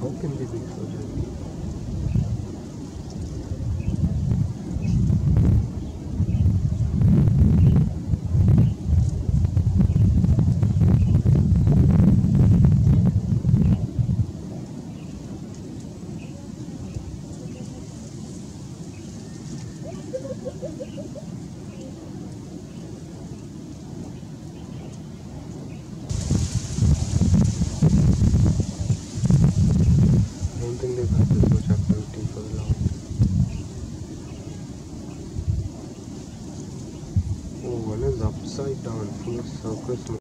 How can they be so heavy? I don't think they've had this much activity for a long time. Oh, one is upside down, full circus.